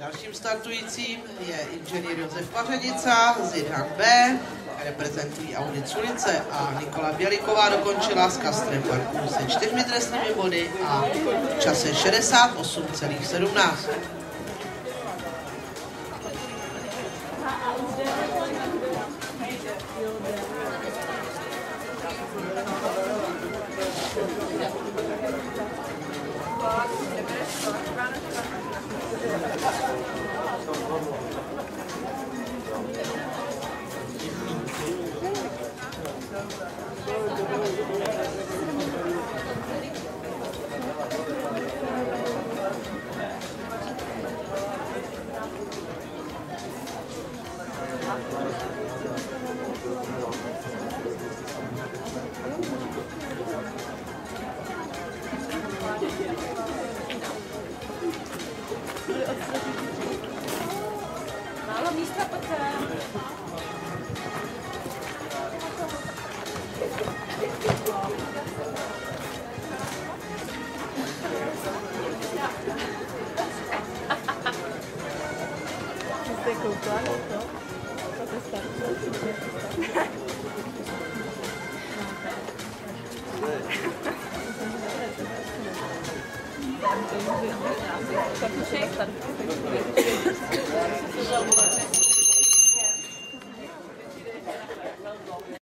Dalším startujícím je inženýr Josef Pařenica z Jidhan B, reprezentují Audi Culice, a Nikola Běliková dokončila s Castrem Parkour se 4 trestnými body a v čase 68,17. Málo místa, pojďte. Jste koukla na to? Co to startuje? Tak už je startuje.